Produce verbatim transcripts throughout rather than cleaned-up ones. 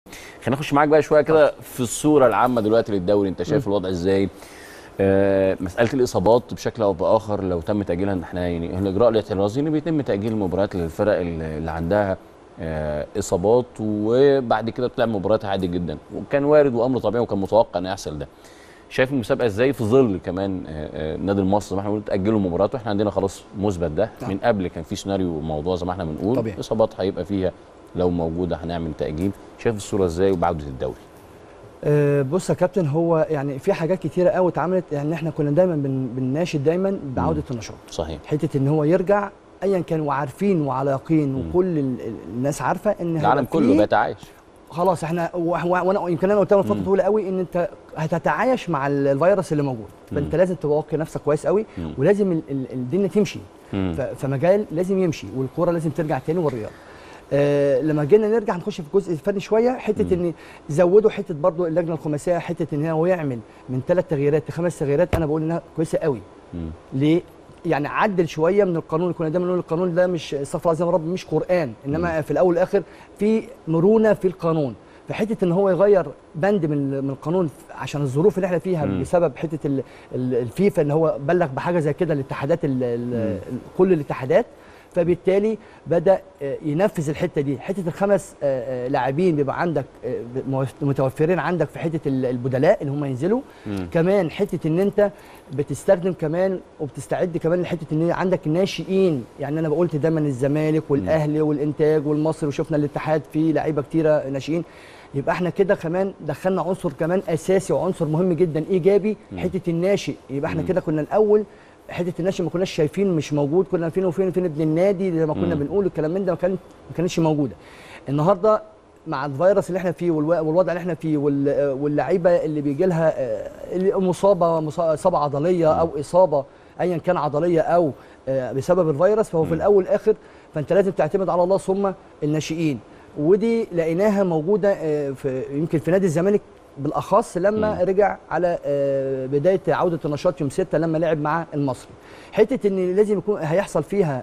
خلينا نخش معاك بقى شويه كده في الصوره العامه دلوقتي للدوري. انت شايف الوضع ازاي؟ آه مساله الاصابات بشكل او باخر لو تم تاجيلها، ان احنا يعني الاجراء الاحترازي ان بيتم تاجيل المباريات للفرق اللي عندها آه اصابات، وبعد كده بتلعب مباريات عادي جدا، وكان وارد وامر طبيعي وكان متوقع ان يحصل ده. شايف المسابقه ازاي في ظل كمان النادي المصري زي ما احنا بنقول تاجلوا مباريات، واحنا عندنا خلاص مثبت ده نعم. من قبل كان في سيناريو موضوع زي ما احنا بنقول طبيعي. اصابات هيبقى فيها لو موجوده هنعمل تاجيل. شايف الصوره ازاي وبعوده الدوري؟ أه بص يا كابتن، هو يعني في حاجات كتيره قوي اتعملت. يعني احنا كنا دايما بن بنناشد دايما بعوده النشاط. صحيح. حته ان هو يرجع ايا كان، وعارفين وعلى يقين وكل الناس عارفه ان العالم كله بيتعايش خلاص. احنا وانا يمكن انا قلتها من فتره طويله قوي ان انت هتتعايش مع الفيروس اللي موجود، فانت لازم توقي نفسك كويس قوي، مم. ولازم الدنيا تمشي، فمجال لازم يمشي، والكوره لازم ترجع تاني، والرياضه. آه لما جينا نرجع نخش في الجزء الفني شويه، حته مم. ان زودوا حته برضو اللجنه الخماسيه، حته ان هو يعمل من ثلاث تغييرات لخمس تغييرات، انا بقول انها كويسه قوي. مم. ليه؟ يعني عدل شويه من القانون اللي كنا دايما نقول القانون ده مش استغفر الله العظيم يا رب مش قران، انما مم. في الاول والاخر في مرونه في القانون. فحته ان هو يغير بند من من القانون عشان الظروف اللي احنا فيها مم. بسبب حته الفيفا ان هو بلغ بحاجه زي كده الاتحادات كل الاتحادات، فبالتالي بدا ينفذ الحته دي. حته الخمس لاعبين بيبقى عندك متوفرين عندك في حته البدلاء ان هم ينزلوا. مم. كمان حته ان انت بتستخدم كمان وبتستعد كمان لحته ان عندك الناشئين. يعني انا بقولت دايما الزمالك والاهلي والانتاج والمصري، وشفنا الاتحاد فيه لعيبه كتيره ناشئين. يبقى احنا كده كمان دخلنا عنصر كمان اساسي وعنصر مهم جدا ايجابي، حته الناشئ. يبقى احنا كده كنا الاول حته الناشئ ما كناش شايفين مش موجود، كنا فين وفين فين ابن النادي زي ما كنا بنقول الكلام من ده، ما كان ما كانتش موجوده. النهارده مع الفيروس اللي احنا فيه والوضع اللي احنا فيه واللعيبه اللي بيجي لها مصابه اصابه عضليه او اصابه ايا كان عضليه او بسبب الفيروس، فهو في الاول والاخر فانت لازم تعتمد على الله ثم الناشئين. ودي لقيناها موجوده في يمكن في نادي الزمالك بالاخص لما م. رجع على بدايه عوده النشاط يوم ستة لما لعب مع المصري. حته ان لازم يكون هيحصل فيها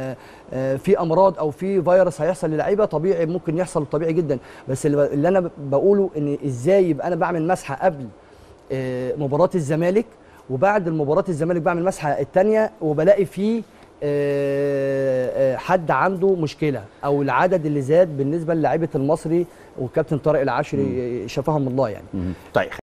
في امراض او في فيروس هيحصل للعيبه، طبيعي ممكن يحصل طبيعي جدا، بس اللي انا بقوله ان ازاي يبقى انا بعمل مسحه قبل مباراه الزمالك، وبعد مباراه الزمالك بعمل مسحه الثانيه وبلاقي فيه حد عنده مشكله او العدد اللي زاد بالنسبه للاعيبه المصري والكابتن طارق العاشري شفاهم الله يعني. طيب